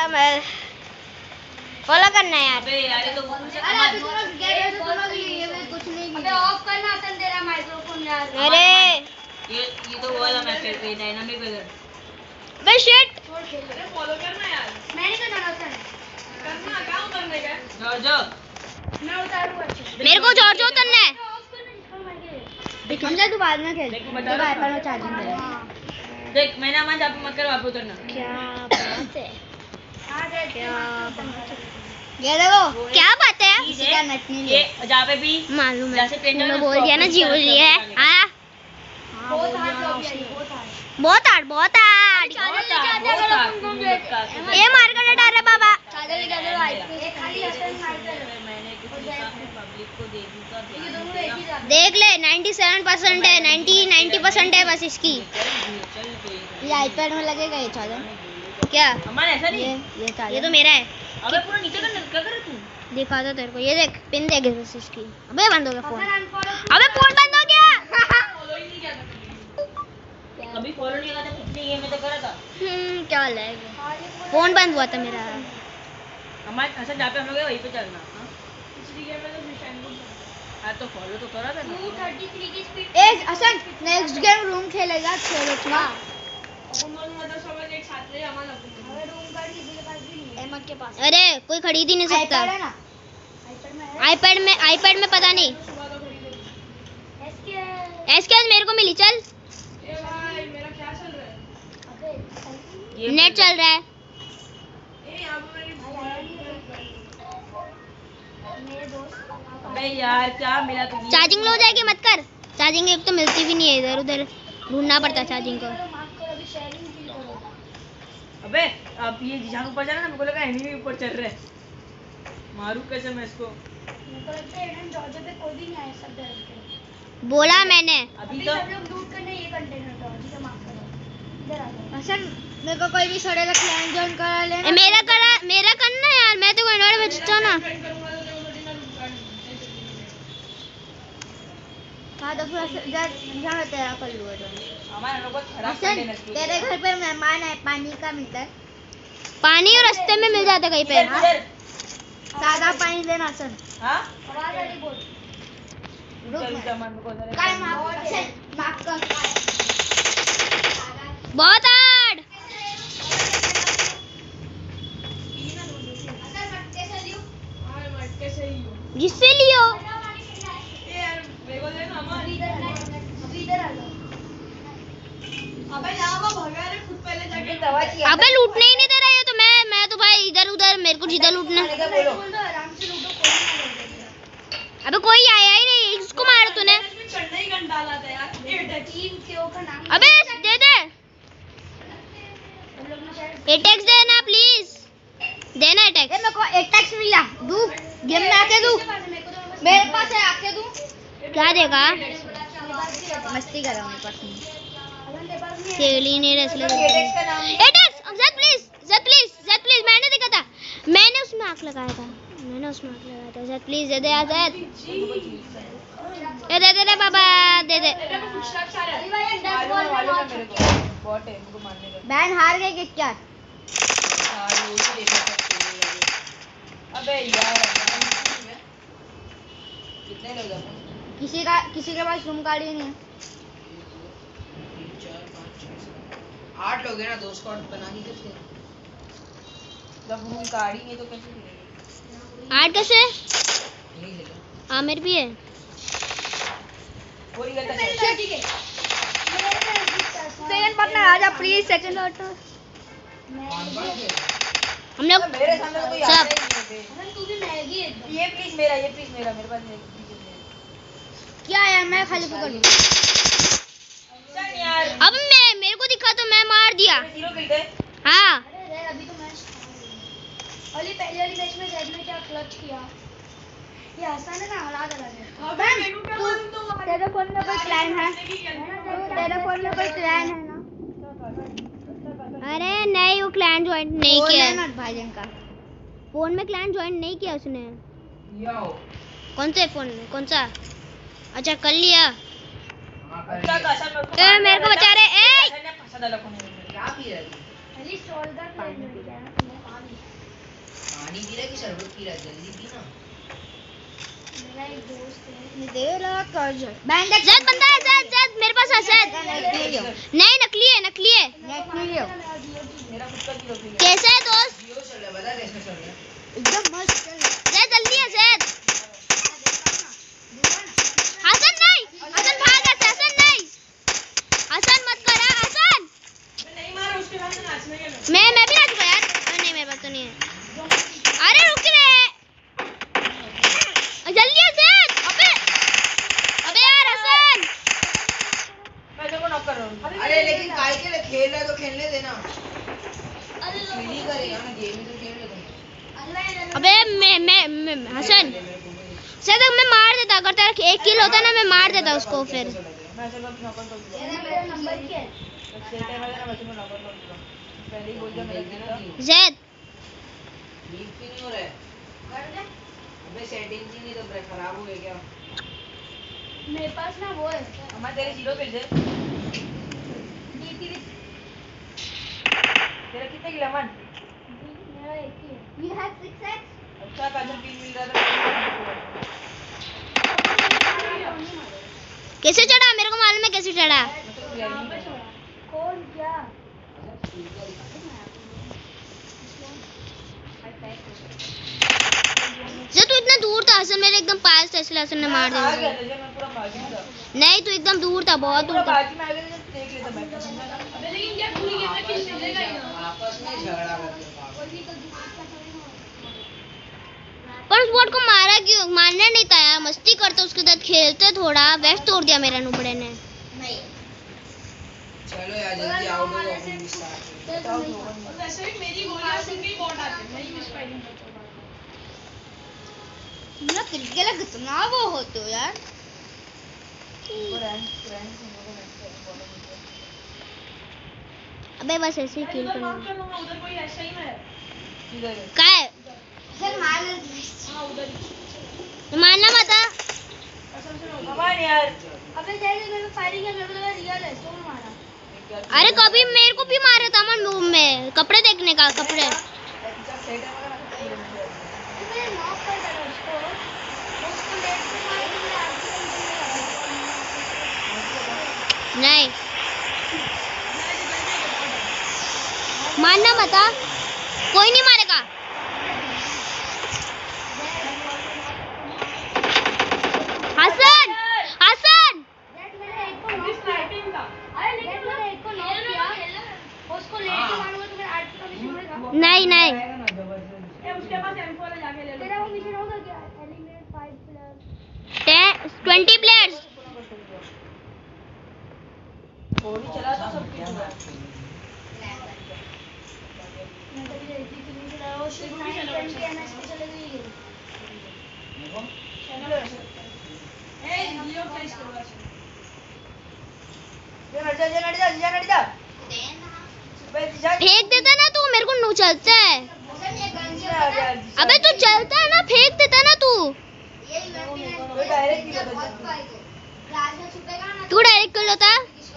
मैं फॉलो करना है यार। अबे यार ये तो अरे अभी तो ये कुछ नहीं। अबे ऑफ करना आसन तेरा माइक्रोफोन यार। अरे ये तो वो वाला मैच है डायनामिक वेदर। बे शिट अरे फॉलो करना यार। मैं नहीं करना आसन करना काम करने का जो मैं उतारूंगा। मेरे को जॉर्जो करना है। समझा तू बाद में खेल। देख बता रहा आईपैड में चार्जिंग है। देख मैंने मान आप मत करो आप उतरना। क्या बात है, हां दे क्या ये देखो क्या बात है। इसका नेट नहीं ये जहाँ पे भी मालूम है, जैसे पेंटर तूने बोल दिया ना जी बोल दिया है। हाँ बहुत हार्ड लॉबी है बहुत हार्ड बहुत हार्ड। ये मार कर ना डाल रहा बाबा। चार्जर लेके आ दो एक खाली आसन मार कर मैंने किसी का पब्लिक को दे दी तो ये दोनों एक ही जाते देख ले 97% है, 90% है बस इसकी। ये आईपैड में लगेगा ये चार्जर। क्या हमारा ऐसा नहीं ये चार्जर ये तो मेरा है। अबे पूरा नीचे कर क्या कर तू दिखा दो तेरे को, ये देख पिन देख बस इसकी। अबे बंद हो गया फोन। अनफॉलो अबे फोन बंद हो गया। फॉलो ही नहीं किया था कभी फॉलो नहीं किया था पिछले ये में तो करा था क्या लैग, फोन बंद हुआ था मेरा। हमारे ऐसा जहाँ पे हम लोग गए वहीं पे चलना। पिछली गेम में तो हाँ तो फॉलो तो करा था ना 233 की स्पीड। एक असन नेक्स्ट गेम रूम खेलेगा खेलो ना। अहमद के पास अरे कोई खरीद ही नहीं सकता। आईपैड है ना। आईपैड में पता नहीं। एसके मेरे को मिली। चल नेट चल रहा है। अबे यार क्या मिला तुझे चार्जिंग लो जाएगी मत कर। चार्जिंग एक तो मिलती भी नहीं है, इधर उधर ढूंढना पड़ता है चार्जिंग को। अबे अब ये जहाँ ऊपर जा रहा है ना मेरे को लगा एनिमी ऊपर चल रहा है। मारू कैसे मैं इसको मेरे को लगता है एडन जॉर्जो पे कोई भी नहीं आया सब डर के। बोला मैंने। अभी अभी तो सब लोग लूट करने ये कंटेनर तो अभी तो माफ करो इधर आ जाओ। असन मेरे को कोई भी सड़ेगा क्लैन जॉइन करा लेना। मेरा करना यार, मैं तो इन्वाइट भेजता ना। हां तो फिर जहाँ तेरा कर लूंगा तो। हमारे लोग को खराब असन कंटेनर तेरे घर पे मेहमान है पानी का मिलता है। पानी और रास्ते में मिल जाता कहीं पे। सादा पानी देना असन। हाँ आवाज आ रही बोल बहुत काय माफ कर बहुत हार्ड। जिससे लियो अबे लूटने ही नहीं दे रहा ये तो। मैं तो भाई इधर उधर मेरे को जिधर लूटना। अबे कोई आया ही नहीं, इसको मारा तूने। अबे दे दे एटेक्स देना प्लीज, देना एटेक्स। मेरे को एक टैक्स मिला दू गेम में आके दू मेरे पास है आके दू। क्या देगा? मस्ती कर रहा हूं मेरे पास नहीं। सेली ने रेसलर एटेक्स जद प्लीज मैंने देखा था, मैंने उसमें आग लगाया था जद please they they Azad they they Baba they they. Ban हार गए कि क्या? अबे यार कितने लोग हैं? किसी के पास रूम कार्ड ही नहीं है। 8 लोग हैं ना, 2 स्क्वाड बना के करते हैं। जब रूम गाड़ी नहीं तो कैसे मिलेगी? 8 कैसे? नहीं लेगा हाँ मेरे भी है। कोई करता है ठीक है सेकंड पार्टनर आजा प्लीज। सेकंड पार्टनर हम लोग मेरे सामने तो कोई सब। आता ही नहीं है। तू भी मैगी है ये प्लीज मेरा मेरे पास नहीं। क्या यार मैं खाली पकड़ लूं। चल यार अब मेरे को दिखा तो मैं मार दिया। जीरो किल थे। हाँ अरे अभी तो मैच पहली वाली मैच में जेड ने क्या क्लच किया। ये आसान है ना, अलग अलग है। तेरे फोन में कोई क्लैन है? तेरे फोन में कोई क्लैन है ना? अरे नहीं वो क्लैन ज्वाइन नहीं किया है। भाईजान का फोन में क्लैन ज्वाइन नहीं किया उसने। कौन से फोन में? कौन सा? अच्छा कर लिया। क्या कसम ए मेरे को बचा रहे। ए फंसा डाला कोने में। क्या पी रहा है? अली स्टॉल का पानी पी रहा कि शरबत पी रहा है? जल्दी पी ना। मेरा एक दोस्त है दे रहा कर जैद बंदा है, जैद मेरे पास है जैद। नहीं नकली है मेरा खुद का जियो पी रहा कैसा है दोस्त? जियो चल रहा है, बता कैसे चल रहा है? एकदम मस्त चल रहा है। जैद जल्दी है जैद। हसन नहीं, हसन भाग, हसन नहीं, हसन मत कर हसन। नहीं मार उसके सामने नाचने के लिए। मैं भी नाचूंगा यार। नहीं मेरे पास तो नहीं है। अरे रुक रे, जल्दी आ जैद। अबे यार हसन। मैं तेरे को नॉक कर रहा हूँ। अरे लेकिन काय के लिए खेल रहा है तो खेलने देना। नहीं करेगा ना, गेम ही तो खेल रहे तुम। अबे मैं हसन शायद मैं मार देता, अगर तेरा 1 किल होता ना मैं मार देता उसको। फिर मैं चल बस नॉक कर दूंगा। मेरा नंबर क्या है? सेट टाइम आएगा ना मैं तुम्हें नॉक कर दूंगा। पहले ही बोल दिया मेरा किल था। जैद लीक क्यों नहीं हो रहा है? अबे सेटिंग्स ही नहीं तो खराब हो गया क्या? मेरे पास ना वो है हमारे तेरे जीरो पे से डीपी तेरा कितने किल अमन? मेरा एक ही है। You have 6x? अच्छा काजल किल मिल रहा था। कैसे चढ़ा? मेरे को मालूम है कैसे चढ़ा। कौन क्या? जब तू इतना दूर था हसन, मेरे एकदम पास था इसलिए हसन ने मार दिया। मैं पूरा बागी में था। नहीं तू एकदम दूर था, बहुत दूर था। बागी में आ गया तो देख लेता बैठ के। अबे लेकिन क्या पूरी गेम में किल मिलेगा ही ना। आपस में झगड़ा करते हैं। पर उस बॉट को मारा क्यों? मारना नहीं था यार, मस्ती करते उसके साथ खेलते थोड़ा। वेस्ट तोड़ दिया मेरा नुबड़े ने। चलो यार जल्दी आउट हो जाओ। वैसे भी मेरी गोलियां सुन के बॉट आते हैं। मैं ही मिस फायरिंग करता हूं। ना क्रिकेट लग कितना वो हो तो यार। अबे बस ऐसे ही किल करना। उधर कोई ऐसा ही है। किधर है? क्या है? सर मार ले। हां उधर ही। मारना मत। हमारे यार अबे जैसे मैंने फायरिंग किया मेरे को लगा रियल है तो मैं मारा। अरे कभी मेरे को भी मारा था मन रूम में, कपड़े देखने का। कपड़े मैंने नॉक कर दिया उसको लेट से मार दिया। नहीं मारना मत, कोई नहीं मारेगा। हसन हसन दैट मैंने एक को नॉक स्नाइपिंग था। अरे लेकिन मैंने एक को नॉक किया उसको लेट से मारूंगा तो मेरा 8 का मिशन होगा। नहीं नहीं ये उसके पास M4 है, जाके ले लो। तेरा वो मिशन होगा क्या? Eliminate 5 players 20 players. गोली चला तो सब कुछ हुआ। मैं तो ये इतनी फिल्म चला वो शिट 920 एनएस पे चले गई है। ए लियो फेस करो। ये लड़ जा। फेंक देता ना तू, मेरे को नो चलता है। अबे तू चलता है ना, फेंक देता ना तू। तू डायरेक्ट कर लेता।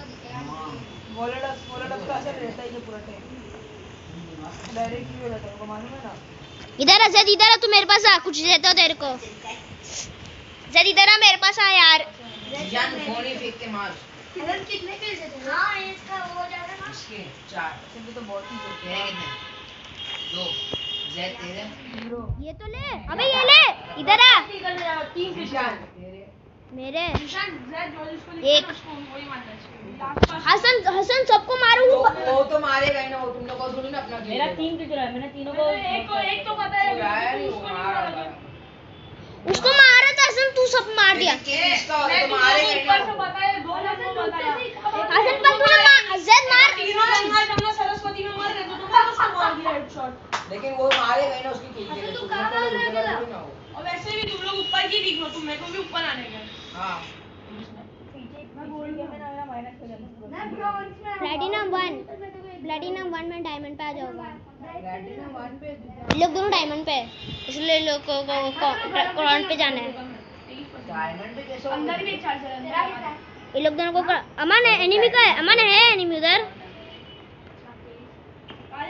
इधर आ जद, इधर आ, तू मेरे पास आ, कुछ देता हूँ तेरे को। जद इधर आ, मेरे पास आ यार। फेंक के मार। कितने किल थे? हां इसका वो ज्यादा ना इसके 4 सिर्फ तो बहुत ही होते हैं। कितने 2 जेड तेरे 0। ये तो ले, अबे ये ले, इधर आ। 3 निशान मेरे निशान जेड जो जिसको एक। लिखा उसको वही मारना है। हसन हसन सबको मारू। वो तो मारेगा ही ना, वो तुम लोग को थोड़ी ना अपना मेरा 3 किल है। मैंने तीनों को एक तो पता है उसको नहीं मारा। उसको मारा था हसन, तू सब मार दिया। किसका तो मारेगा ही ना। पता है 2 नंबर बताया। हसन पर तूने जद मार। तीनों गंगा जमुना सरस्वती में मर रहे तो तुमने उसको मार दिया हेडशॉट। लेकिन वो मारेगा ही ना उसकी किल के लिए। तुम कहां मार रहे हो? और वैसे भी तुम लोग ऊपर की दिख लो, तुम मेरे को भी ऊपर आने का। हां मैं बोल के मेरा माइनस हो जाता है। मैं ब्रॉन्ज में प्लेटिनम 1 में डायमंड पे आ जाऊंगा। प्लैटिनम 1 पे ये लोग दोनों डायमंड पे है, इसलिए लोग को क्राउन पे जाना है। डायमंड पे कैसे अंदर भी एक चार्जर है। तेरा कितना है? ये लोग दोनों को अमन है, एनिमी का है। अमन है एनिमी उधर।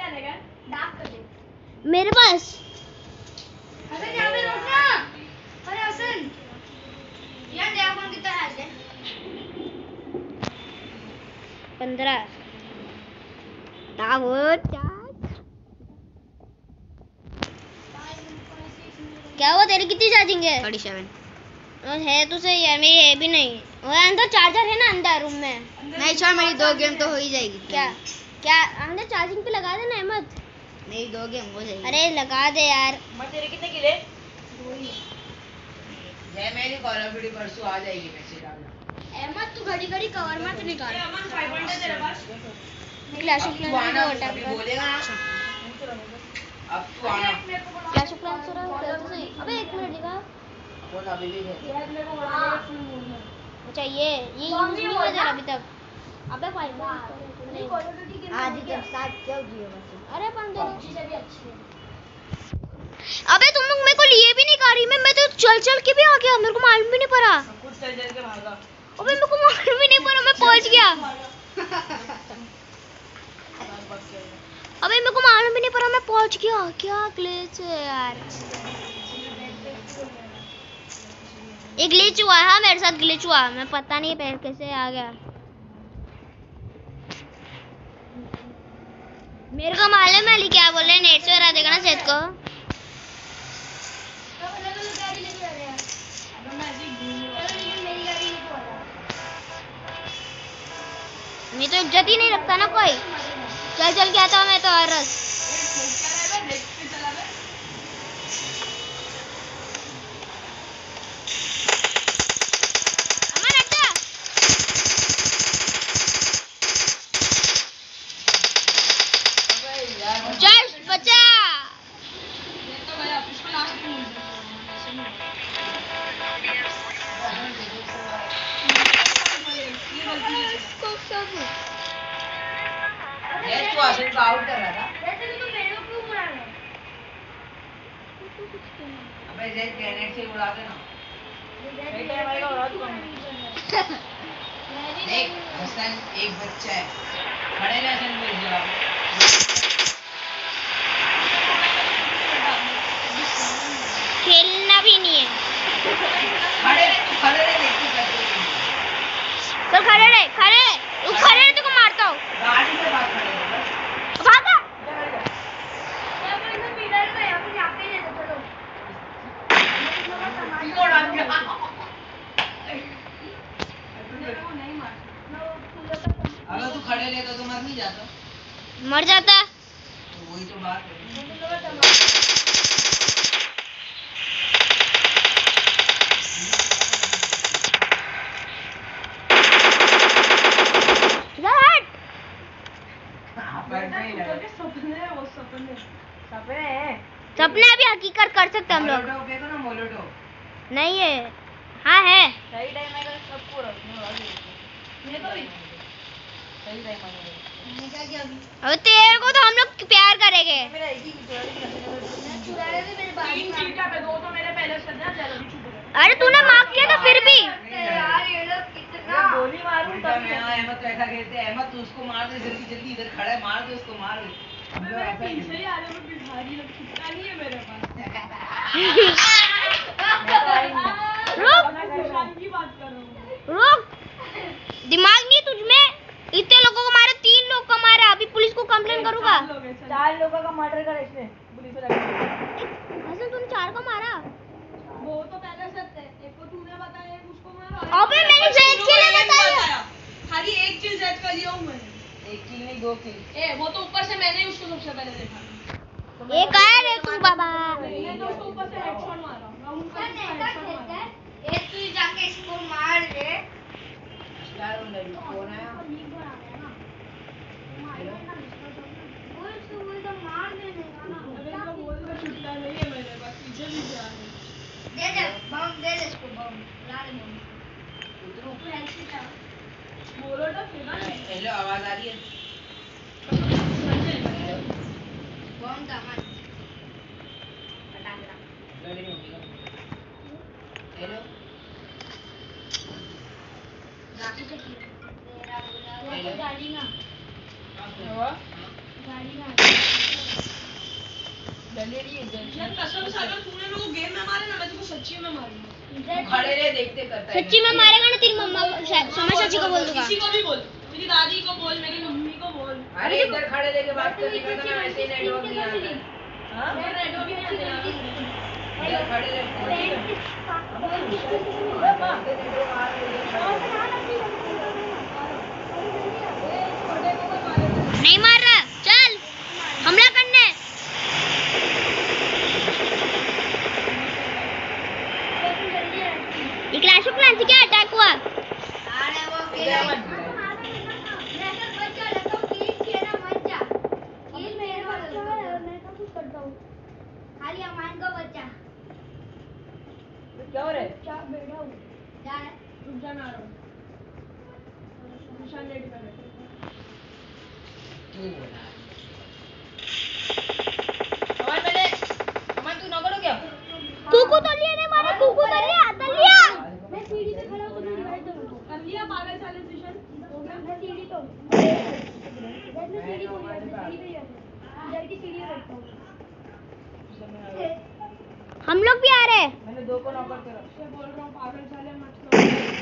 मेरे पास हसन यहाँ पे रोकना। अरे हसन यार तेरा फोन कितना है? 15। क्या हुआ, तेरी कितनी चार्जिंग है? 37। और है तो सही यार, मेरी है भी नहीं। और अंदर चार्जर है ना, अंदर रूम में। नहीं छोड़, मेरी 2 गेम तो हो ही जाएगी। क्या क्या अंदर चार्जिंग पे लगा देना अहमद। मेरी 2 गेम हो जाएगी। अरे लगा दे यार। तेरे कितने किले? जय मेरी कॉल ऑफ ड्यूटी परसों आ जाएगी, मैसेज आ गया। अहमद तू घड़ी घड़ी कवर मत निकाल। अमन 5 पॉइंट है तेरे पास? क्लैश ऑफ तू आना, क्लैंस अभी बोलेगा ना। अब तू आना। क्लैश ऑफ क्लैंस हो रहा है तो सही। अबे एक मिनट दिखा। कौन अभी भी है? अच्छा ये यूज नहीं हुआ तेरा अभी तक। अबे भाई आज के साथ क्यों जियो बस। अरे पंद्रह से भी अच्छी है। अबे तुम लोग मेरे को लिए भी नहीं कारी में, मैं तो चल चल के भी आ गया, मेरे को मालूम भी नहीं पड़ा। कुछ चल चल के भागा। अबे मेरे को मालूम भी नहीं पड़ा, मैं पहुंच गया। अबे मेरे को मालूम भी नहीं पड़ा, मैं पहुंच गया। क्या ग्लिच है यार। एक ग्लिच हुआ है, हाँ मेरे साथ ग्लिच हुआ, मैं पता नहीं पैर कैसे आ गया। मेरे को मालूम है अली क्या बोल रहे हैं, नेट से हरा देगा ना सेट को। मैं तो इज्जत ही नहीं रखता ना कोई, चल चल के आता हूँ मैं तो हर रोज। अमन हट जा। जस्ट बचा। तू आशिक को आउट कर रहा था। अबे जेट ग्रेनेड से उड़ा देना। देख हसन एक बच्चा है, खड़े रह हसन को जरा। खेलना भी नहीं है। खड़े रह देख तू कैसे। चल खड़े रहे, खड़े रहे, तू खड़े रहे, तेको मारता हूँ। गाड़ी से बात खड़े रह। भागा। अगर तू खड़े रहता तो मर नहीं जाता। मर जाता। तो वही तो बात है। सपने अभी हकीकत कर सकते हम लोग। नहीं है, हाँ है। सही टाइम आएगा सबको रखने वाले। मेरे को भी सही टाइम आएगा। अब तेरे को तो हम लोग प्यार करेंगे। मेरा एक ही चुरा पे 2 तो मेरे पहले से ना चलो भी छूट गए। अरे तूने माफ किया था फिर भी। गोली मारूं तब मैं अहमद तो ऐसा कहते हैं, अहमद तू उसको मार दे जल्दी जल्दी, इधर खड़ा है, मार दे उसको, मार दे। मैं पीछे ही आ रहा हूं, भिखारी लोग छुट्टा नहीं है मेरे पास। रुक की बात कर रहा हूं। रुक, दिमाग नहीं तुझमें? इतने लोगों को मारा, 3 लोग को मारा, अभी पुलिस को कंप्लेन करूंगा। 4 लोगों का मर्डर करा इसने, पुलिस वाले। हसन तूने 4 को मारा? वो तो पहले से थे, एक को तूने बताया, एक उसको मारा। अबे मैंने जैद के लिए बताया। खाली एक किल जैद का लिया हूं मैंने। 1 किल नहीं 2 किल। वो तो ऊपर से मैंने ही उसको सबसे पहले देखा। एक आया रे तू बाबा। मैंने तो उसको ऊपर से हेडशॉट मारा। मैं उनका हेडशॉट मारा। एक तू जाके इसको मार दे। स्टार उन लगी कौन आया? बोल तो मार देने का ना। अरे इनका बोल का छुट्टा नहीं है मेरे पास, पीछे भी जा रहे। दे बम दे दे इसको बम ला दे बम। उतरो तू हेल्प कर। बोलो तो खेला नहीं। हेलो आवाज आ रही है? बम का मत पटाखा। हेलो गाड़ी से तेरा बोला गाड़ी ना गाड़ी ना कसम से अगर तूने मेरे को गेम में मारे ना मैं तुझको सच्ची में मारूंगा। खड़े रहे देखते करता है। सच्ची में मारेगा ना तेरी मम्मा को, समझ सच्ची को बोल दूंगा। किसी को भी बोल, मेरी दादी को बोल, मेरी मम्मी को बोल। अरे इधर खड़े रह के बात करने का ना ऐसे ही नेटवर्क नहीं आता। हां नेटवर्क भी नहीं आता। इधर खड़े रह। नहीं मार रहा, चल हमला करने। ये क्लैश ऑफ क्लैंस क्या अटैक हुआ? अरे वो खाली अमान का बच्चा क्या हो रहा है? क्या बैठा हूँ जा रुक जा ना रहा। निशान रेडी कर। अमन तू नगर हो क्या? कुकू तलिया ने मारा, कुकू तलिया। मैं सीढ़ी पे खड़ा हूँ तो रिवाइव दो मेरे को कर लिया पागल साले निशान? मैं सीढ़ी तो मैं सीढ़ी को रिवाइव सीढ़ी पे इधर की सीढ़ी पे बैठता हूँ। हम लोग भी आ रहे हैं। मैंने 2 को नॉकआउट करा। मैं बोल रहा हूँ पागल साले मत लो।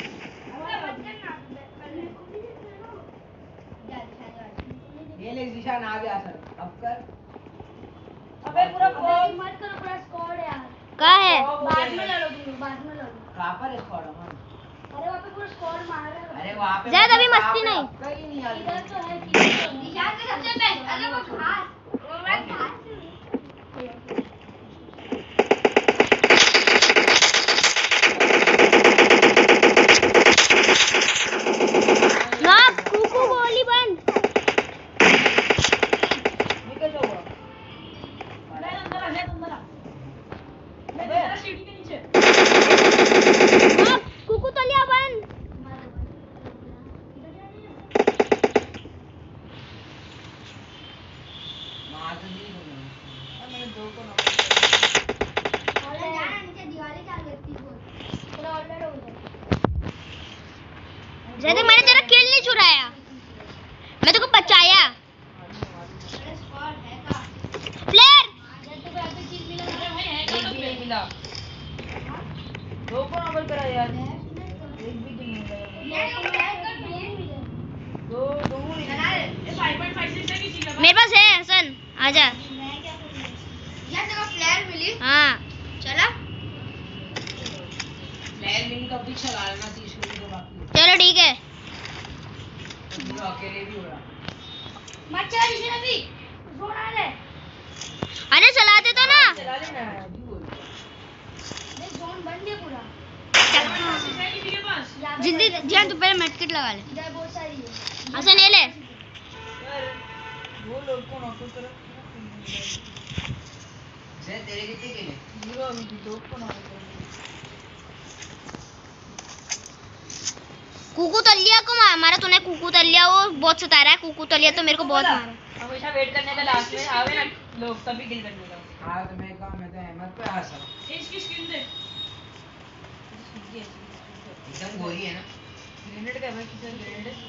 ये ले निशान आ गया सर। अब कर। अबे पूरा मत करो, पूरा स्क्वाड है यार। कहाँ है? बाद में लड़ो तुम, बाद में लड़ो। कहां पर है स्क्वाड अमन? अरे वहाँ पे पूरा स्क्वाड मार रहा है। अरे वहां पे ज्यादा भी मस्ती नहीं। कहीं नहीं आती। इधर तो है निशान के सबसे बेस्ट। अरे वो घास ना कुकू गोली बंद। निकल जाओ। मैं अंदर आ। मैं तेरा सीढ़ी के नीचे। ना कुकू तलिया बंद। मार तो दी मैंने 2 को नीचे दीवारें चाल करती है पूरा ऑर्डर हो गया। जैसे मैंने तेरा किल नहीं चुराया, मैं तेको बचाया। अरे स्क्वाड है का प्लेयर जब तो यहाँ पे चीज मिला है भाई है एक भी नहीं मिला। 2 को नॉकआउट करा यार। एक भी नहीं मिला। ये तो है कर ये मिले 2 ही चला रे। ये 5.56 है किसी का? मेरे पास है हसन, आजा। मैं क्या करूँ यार तेरा फ्लेयर मिली हाँ चला प्लेयर मिली तो अभी चला लेना 30 को तो बाकी। चलो ठीक है। पूरा अकेले भी हो रहा। मत चला इसे अभी जोन आ रहा है। अरे चलाते तो ना। चला लेना अभी बोल। देख जोन बन गया पूरा। किसी के पास? जल्दी जान, तू पहले मेडकिट लगा ले। इधर बहुत सारी है। हसन ये ले। यार वो लोग को नॉकआउट करा। जय तेरे कितने केले? 0 अभी 2 को नॉकआउट करा। कुकू तलिया को मारा तूने। कुकू तलिया वो बहुत सता रहा है। कुकू तलिया तो मेरे को बहुत मारा। हमेशा वेट करने का लास्ट में आवे ना लोग तभी किल करने का। हां तो मैं काम मैं तो अहमद पे आ सकता। इसकी स्किन दे। एकदम गोरी है ना। ग्रेनेड का भाई किधर ग्रेनेड है?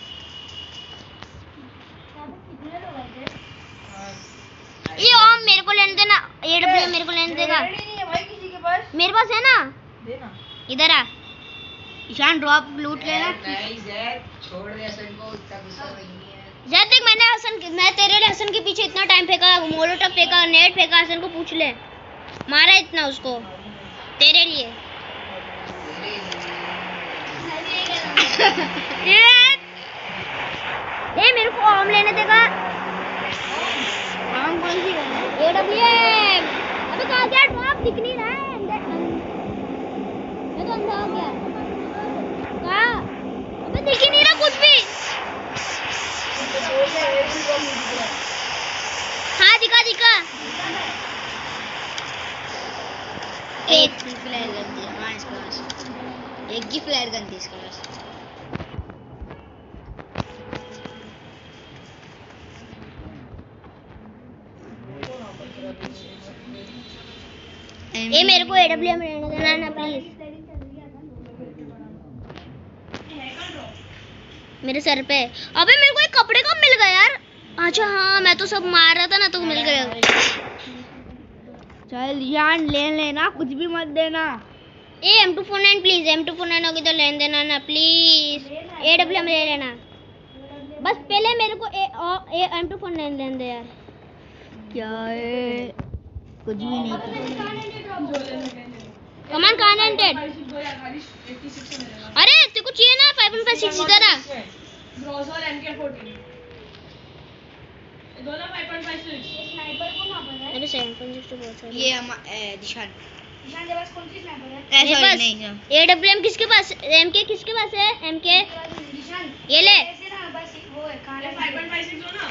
कितने लोग आए थे? ये ओम मेरे को लेने देना। एडब्ल्यू मेरे को लेने देगा। ग्रेनेड ही नहीं है भाई किसी के पास। मेरे पास है ना। देना। इधर आ ईशान, ड्रॉप लूट लेना। नहीं जैक छोड़ दे असन को, इतना गुस्सा नहीं है। जैद देख, मैं तेरे लिए हसन के पीछे इतना टाइम फेंका, मोलोटॉप फेंका, नेट फेंका। हसन को पूछ ले, मारा इतना उसको तेरे लिए। ये मेरे को ओम लेने देगा। ओम कौन सी है? एडब्ल्यूएम। अबे कहां गया ड्रॉप? दिख नहीं रहा है। मैं तो अंधा हो गया। कहां? अबे दिख ही नहीं रहा कुछ भी। हाँ दिखा। एक ही फ्लेयर गन थी। हाँ इसके पास एक ही फ्लेयर गन थी इसके पास। ये मेरे को एडब्ल्यूएम लेने देना ना प्लीज। मेरे सर पे। अबे मेरे को एक कपड़े कब मिल गया यार? अच्छा हाँ, मैं तो सब मार रहा था ना तो मिल गया। चल यार ले लेना, कुछ भी मत देना। ए M249 प्लीज, M249 होगी तो लेन देना ना प्लीज। AWM ले लेना बस, पहले मेरे को M249 लेन दे यार। क्या है? कुछ भी नहीं। कमान कनेक्टेड। अरे तेरे को चाहिए ना 5.56 इधर आ। ग्रोजर MK14 ये दोनों 5.56। स्नाइपर को ना पता है। अरे 7.6 तो बहुत सारे। ये दिशान के पास कौन सी स्नाइपर है? मेरे पास AWM किसके पास, MK किसके पास है? MK दिशान ये ले। ऐसे ना बस वो है खाना 5.56 दो ना,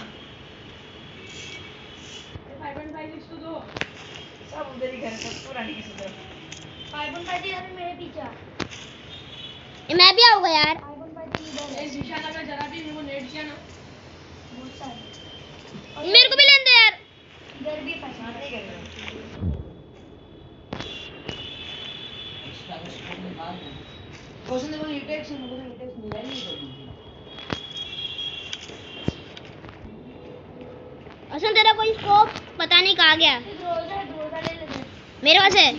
5.56 तो दो। सब उधर ही घर सब पुरानी की सुधर। 5.5 अरे मेरे पीछे। मैं भी आऊंगा यार। 5.5 इधर है। इस निशान अगर जरा भी मेरे को नेट किया ना, बहुत सारे। मेरे को भी लेन दे यार। इधर भी 50 है। क्वेश्चन देखो हीटेक्स मेरे को हीटेक्स मिला ही नहीं कभी। असन तेरा कोई स्कोप पता नहीं कहाँ गया। ग्रोजर ले ले। मेरे पास है।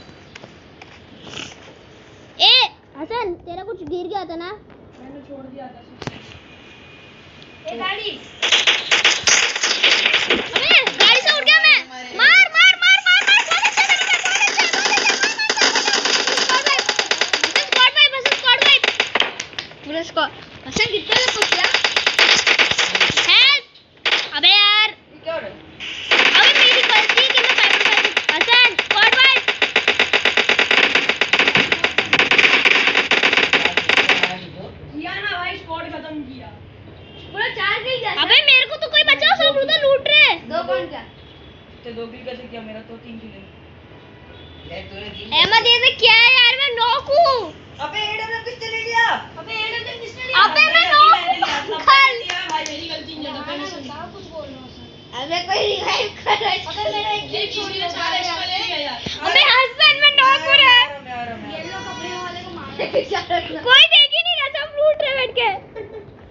ए हसन तेरा कुछ गिर गया था ना? मैंने छोड़ दिया था। ए गाड़ी अबे गाड़ी से उड़ गया मैं। मार मार मार मार मार, बहुत अच्छा तरीका, बहुत अच्छा, बहुत अच्छा। स्क्वाड वाइप बस, स्क्वाड वाइप पूरा स्क्वाड। हसन कितना लोग को किया? हेल्प। अबे यार ये क्या हो रहा है? अबे मेरी गलती है कि मैं 5.5 हसन स्क्वाड वाइप। किया ना भाई, स्क्वाड खत्म किया। पूरा 4 किल किया। अबे मेरे को तो कोई बचाओ, सब उधर लूट रहे। 2 कौन किया? ते 2 किल कैसे किया? मेरा तो 3 किल है। ले तूने 3। अहमद ये से क्या है यार, मैं नॉक हूँ। अबे एडब्ल्यू किसने ले लिया? अबे एडब्ल्यू किसने लिया? अबे मैं नॉक भाई मेरी गलती नहीं है। पहले सुन। कुछ बोल रहा हूं। अबे कोई रिवाइव कर रहा है। अबे मेरा एक ये किल किसी ने 4 एक्स्ट्रा ले लिया यार। अबे हसन मैं नॉक हो रहा है। येलो कपड़े वाले को मार क्या रखना? कोई देख ही नहीं रहा, सब लूट रहे बैठ के।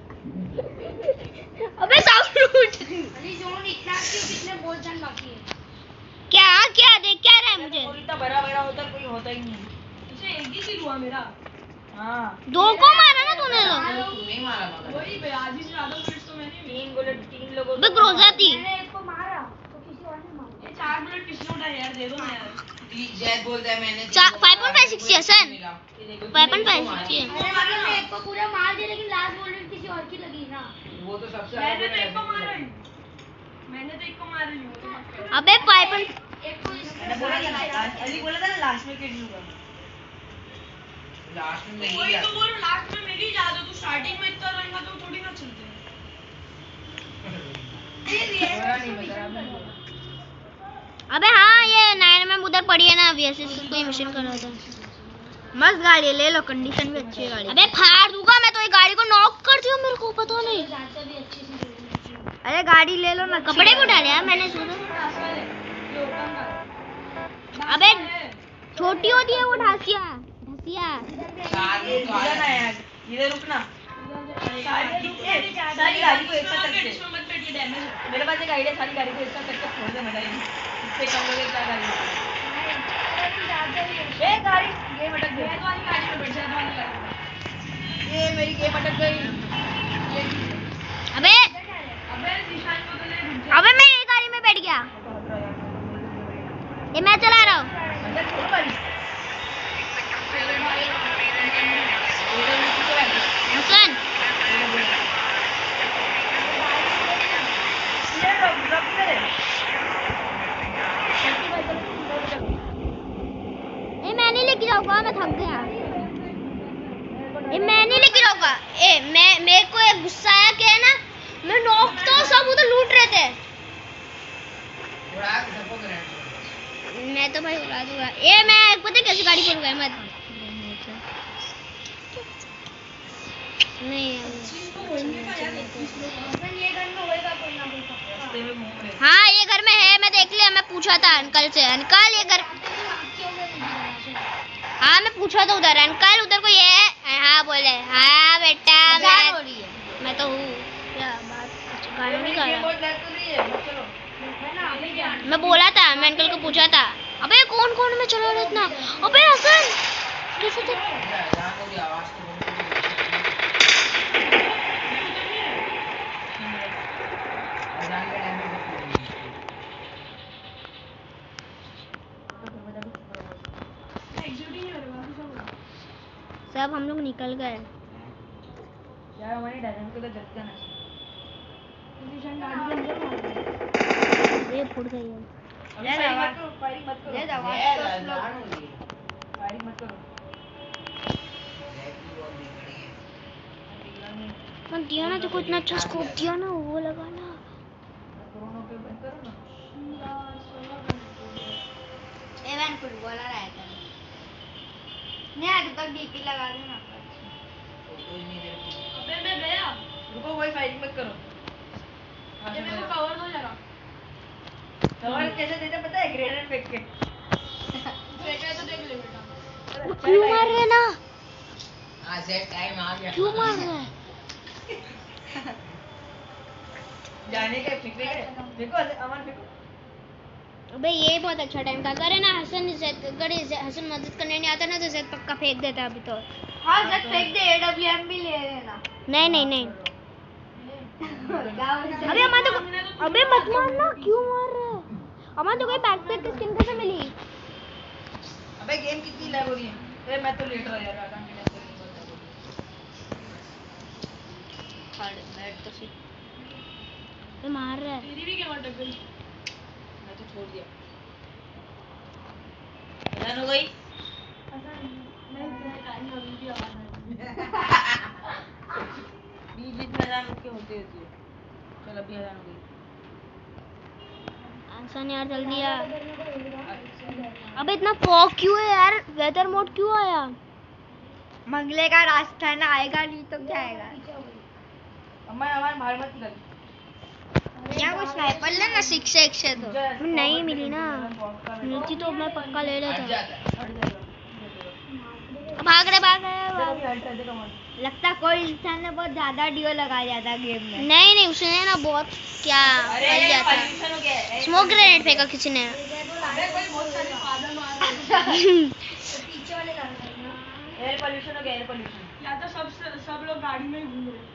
अबे सब लूट। अली जोन इतना क्यों? कितने बोल जान बाकी है? क्या क्या देख क्या रहा है मुझे? इतना बड़ा बड़ा होता कोई होता ही नहीं। इसे एक ही किल हुआ मेरा। हां 2 को मारा ना तूने तो। नहीं मारा मगर वही बे, आधी से ज्यादा बुलेट्स तो मैंने 3 बुलेट 3 लोगों बे ग्रोजा थी। मैंने एक को मारा तो किसी और ने मारा। ये 4 बुलेट किसने उठाया यार? दे दो ना यार। जैद बोलता है मैंने 5.56 हसन 5.56 है। अरे मैंने एक को पूरा मार दिया, लेकिन लास्ट बुलेट किसी और की लगी ना। वो तो सबसे मैंने तो एक को मारा ही। मैंने तो एक को मारा ही, वो तो पक्का। अबे 5. एक को मैंने बोला था ना, अली बोला था ना लास्ट में किल लूंगा। लास्ट में नहीं वही तो बोल रहा, लास्ट में मेरी याद है। तू स्टार्टिंग में इतना रहेगा तो थोड़ी ना चलते हैं। अबे हाँ ये 9 में उधर पड़ी है ना, VSS कोई मिशन कर रहा था। मस्त गाड़ी ले लो, कंडीशन भी अच्छी है गाड़ी। अबे फाड़ दूंगा मैं तो, ये गाड़ी को नॉक कर दिया, मेरे को पता नहीं। अरे गाड़ी ले लो ना। कपड़े भी उठा लिया मैंने सुना। अबे छोटी होती है वो ढासिया ढसिया। इधर रुकना। सारी गाड़ी को एक साथ करके मत बैठिए, डैमेज है। मेरे पास एक आइडिया, सारी गाड़ी को एक साथ करके फोड़ दे मजा आएगी। इससे कम लोग एक साथ गाड़ी ए गाड़ी ये मटक गई। ये वाली गाड़ी में बैठ जा, वाली गाड़ी। ये मेरी ये मटक गई। अबे अबे निशान को तो ले रुक जा। अबे मैं ये गाड़ी में बैठ गया, ये मैं चला रहा हूँ। अंदर छोड़ गाड़ी। हसन ए मैं नहीं लेके जाऊंगा, मैं थक गया। ए मैं नहीं लेके जाऊंगा। ए मैं मेरे को एक गुस्सा आया कि है ना, मैं नॉक तो सब उधर लूट रहे थे। मैं तो भाई उड़ा दूंगा। ए मैं पता कैसे गाड़ी फोड़ूंगा मत। नहीं ये घर में होएगा कोई ना कोई। हाँ ये घर में है, मैं देख लिया, मैं पूछा था अंकल से। अंकल ये घर, हाँ मैं पूछा था उधर, अंकल उधर कोई है? हाँ बोले हाँ बेटा मैं तो हूँ। क्या बात गाना नहीं गा रहा। मैं बोला था, मैं अंकल को पूछा था। अबे कौन कौन में चला रहा इतना? अबे हसन कैसे थे? सब हम लोग निकल गए यार हमारी डायनामिक को तो झटका ना ये फूट गई है। फायरिंग मत करो फायरिंग मत करो मन दिया ना, तो इतना अच्छा स्कोप दिया ना, वो लगाना। कोरोना पे बंद करो ना एवन फुटबॉलर आया था नहीं आज तक डीपी लगा देना। अबे मैं गया रुको वही फायरिंग मत करो ये मेरे को कवर दो जरा कवर कैसे देते पता है ग्रेनेड फेंक के फेंका तो देख ले बेटा क्यों मार रहे ना? हां सेट टाइम आ गया क्यों मार रहे? जाने के फेंक देखो अमन फेंको। अबे ये बहुत अच्छा टाइम था। अगर है ना हसन अगर हसन मदद करने नहीं आता ना तो जैद पक्का फेंक देता अभी तो। हाँ जब फेंक दे एडब्ल्यूएम भी ले लेना। नहीं नहीं नहीं अबे अमन तो, अबे मत मारना, क्यों मार रहा है? अमन तो कोई बैकपैक की स्किन कैसे मिली? अबे गेम कितनी लैग हो रही है? ए मैं तो लेट रहा यार आराम से खड़े बैठ तो सही। ये मार रहा है। तेरी भी क्या अटक गई? मैं तो छोड़ दिया। जान हो गई? बीच में जान के होते है। चल अभी जान हो गई। आसान यार जल्दी आ। अबे इतना फॉग क्यों है यार? वेदर मोड क्यों आया? मंगले का रास्ता है ना, आएगा नहीं तो क्या आएगा? अम्मा हमारे बाहर मत निकल। यहाँ कुछ स्नाइपर लेना 6x से तो नहीं मिली ना, मिलती तो मैं पक्का ले लेता। भाग रहे लगता कोई इंसान ने बहुत ज्यादा डियो लगा दिया था गेम में। नहीं नहीं उसने ना बहुत क्या कर दिया था। स्मोक ग्रेनेड फेंका किसी ने। एयर पोल्यूशन हो गया एयर पोल्यूशन। या तो सब लोग गाड़ी में ही घूम रहे।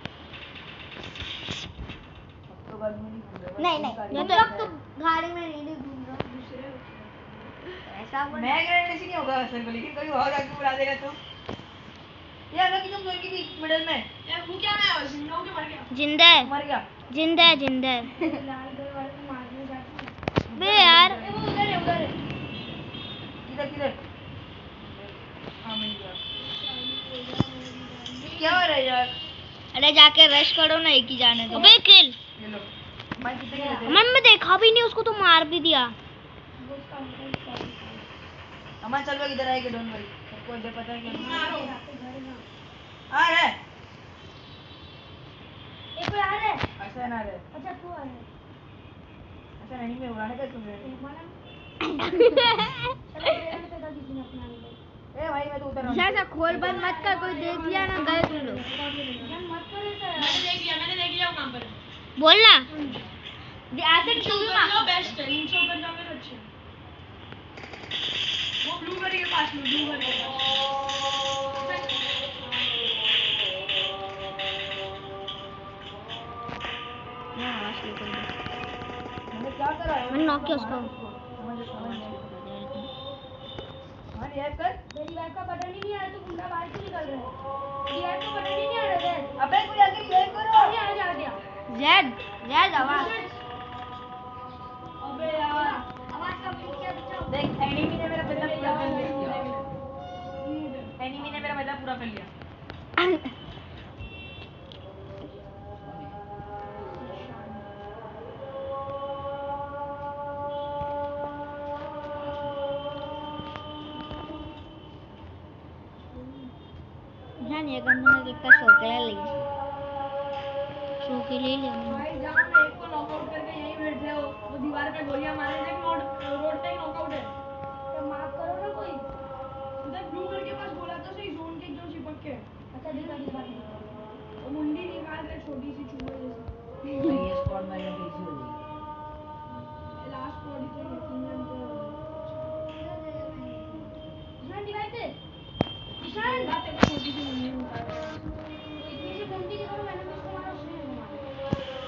तो गाड़ी में नहीं घूम रहे। नहीं नहीं लोग तो गाड़ी में नहीं घूम रहे दूसरे ऐसा बोल। मैं ग्रेनेड ऐसे नहीं होगा असल में, लेकिन कोई और आके उड़ा देगा तो यार लगी तुम दोनों के बीच मिडिल में। यार वो क्या है जिंदा हो के मर गया? जिंदा है मर गया जिंदा है जिंदा है। बे यार वो उधर है उधर है। किधर किधर? हां मिल गया। क्या हो रहा है यार? अरे जाके रश करो ना, एक ही जाने दो। अबे किल ये लो मैं कितने के थे? मैं देखा भी नहीं उसको तो मार भी दिया। अमन चल इधर आएगा डोंट वरी सबको दे पता है क्या आ रहा है। एक कोई आ रहा है। अच्छा ना रहे अच्छा तू आ रहा है। अच्छा नहीं मैं उड़ाने का तुम ए भाई मैं तो उतर रहा हूं। ऐसा खोल बंद मत कर, कोई देख लिया ना गए तुम लोग। मैंने देख लिया काम पर बोलना एसिड क्यों मार बेस्ट है 300 पर जाओगे तो अच्छे। वो ब्लू बरी के पास में ब्लू बरी के पास मैंने क्या करा है? मैंने नॉक किया उसको। हमारी ऐप कर मेरी बैग का बटन ही नहीं आ रहा, तो गुंडा बाहर क्यों निकल रहा है? मेरी बैग का बटन ही नहीं आ रहा है। अबे कोई आके क्लेम करो। आ गया जेड जेड आवाज। अबे यार आवाज कंप्लीट किया बचाओ। देख एनिमी ने मेरा बदला पूरा कर लिया। एनिमी ने मेरा बदला पूरा कर लिया। ध्यान ये गंदा में कितना शौक है लेकिन शो के ले लिया भाई जाओ ना एक को नॉकआउट करके यहीं बैठ जाओ। वो दीवार पे गोलियां मारे थे रोड पे नॉकआउट है। तो माफ करो ना कोई। उधर ब्लू कलर के पास बोला तो सही जोन के एकदम चिपक के। अच्छा दिखा वो मुंडी निकाल रहे छोटी सी चूहे जैसी। ये स्क्वाड में इजी हो जाएगी।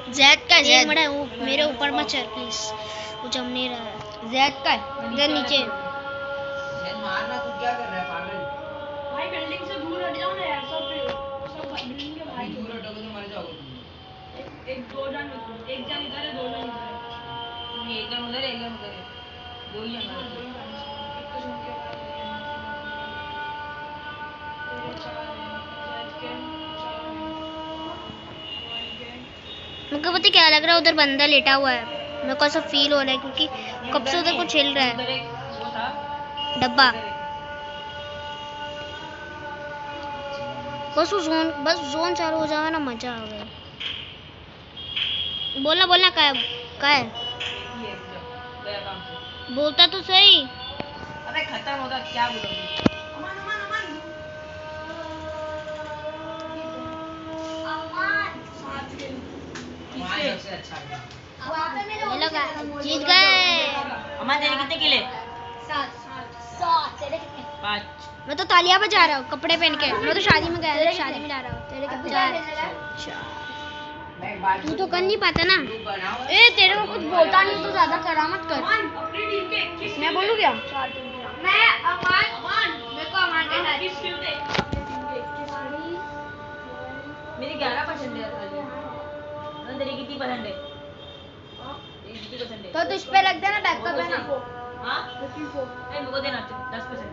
जैद का जैद बड़ा वो मेरे ऊपर मत चढ़ प्लीज, वो जम नहीं रहा है। जैद का इधर नीचे। जैद मारना, तू क्या कर रहा है पागल? भाई बिल्डिंग से दूर हट जाओ ना यार, सब बिल्डिंग के भाई दूर हटोगे तो मर जाओगे तुम। एक दो जन इधर है, दो जन इधर है। तुम एक जन उधर, एक जन उधर है, दो ही हैं। एक तो सुन के मुझको पता क्या लग रहा है, उधर बंदा लेटा हुआ है, मेरे को ऐसा फील हो रहा है क्योंकि कब से उधर कुछ हिल रहा है। डब्बा बस जोन चालू हो जाएगा ना, मजा आ गया। बोलना क्या है? बोलता तो सही। अबे खत्म होता क्या बोलोगे? अमन अमन अमन सबसे अच्छा है। ये लोग जीत गए। अमन तेरे कितने किले? 7 तेरे कितने? 5। मैं तो तालियां बजा रहा हूँ कपड़े पहन के, मैं तो शादी में गया था, शादी में जा रहा हूँ। तेरे कितने? 4। तू तो कर नहीं पाता ना। ए तेरे को कुछ बोलता नहीं तो ज्यादा करामत कर। अपनी टीम के मैं बोलूं क्या? मैं अमान मेरे को अमान के साथ किस टीम के? अपनी टीम के मेरी 11% है खाली। तेरी कितनी पसंद है? तेरी कितनी पसंद है? तो तुझ पे लग देना बैकअप है ना। हाँ? मेरे को देना 10%।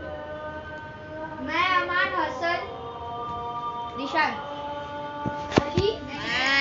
मैं अमान, हसन, निशान।